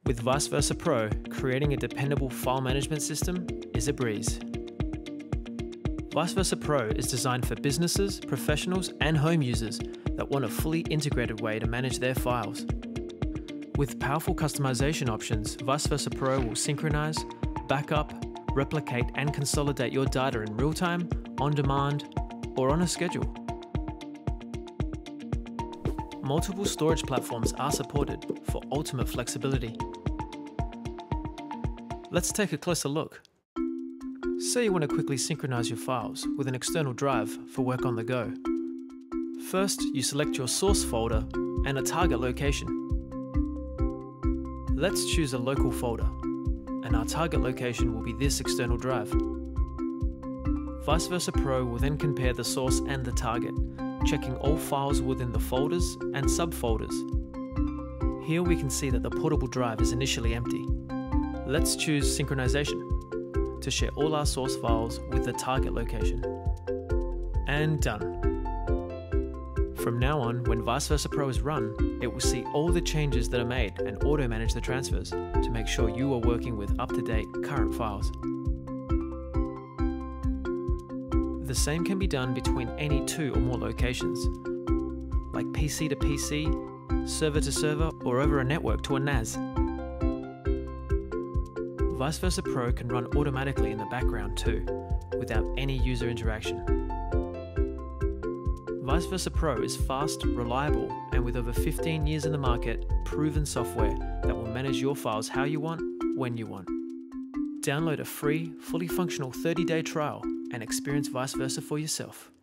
With ViceVersa PRO, creating a dependable file management system is a breeze. ViceVersa PRO is designed for businesses, professionals, and home users that want a fully integrated way to manage their files. With powerful customization options, ViceVersa PRO will synchronize, backup, replicate, and consolidate your data in real time, on demand, or on a schedule. Multiple storage platforms are supported for ultimate flexibility. Let's take a closer look. Say you want to quickly synchronize your files with an external drive for work on the go. First, you select your source folder and a target location. Let's choose a local folder, and our target location will be this external drive. ViceVersa PRO will then compare the source and the target, checking all files within the folders and subfolders. Here we can see that the portable drive is initially empty. Let's choose synchronization to share all our source files with the target location. And done. From now on, when ViceVersa PRO is run, it will see all the changes that are made and auto-manage the transfers to make sure you are working with up-to-date current files. The same can be done between any two or more locations, like PC to PC, server to server, or over a network to a NAS. ViceVersa PRO can run automatically in the background too, without any user interaction. ViceVersa PRO is fast, reliable, and with over 15 years in the market, proven software that will manage your files how you want, when you want. Download a free, fully functional 30-day trial and experience ViceVersa for yourself.